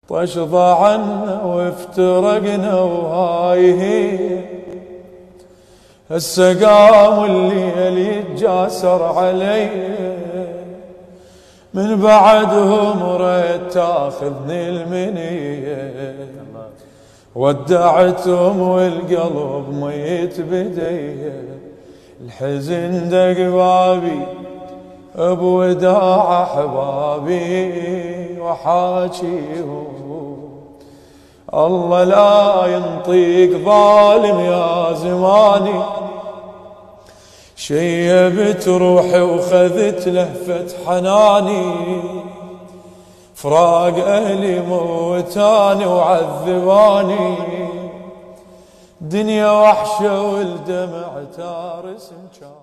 طش ضاعنا وافترقنا وهاي هي هسه قام الليل يتجاسر علي من بعدهم ريت تاخذني المنية ودعتهم والقلب ميت بديه الحزن دق بابي بوداع احبابي وحاجيهم الله لا ينطيك ظالم يا زماني شيبت روحي وخذت لهفة حناني فراق أهلي موتاني وعذباني دنيا وحشة والدمع تارس مكان